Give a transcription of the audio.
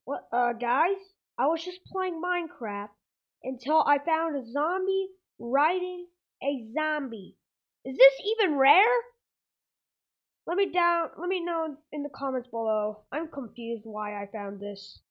What, guys? I was just playing Minecraft until I found a zombie riding a zombie. Is this even rare? Let me know in the comments below. I'm confused why I found this.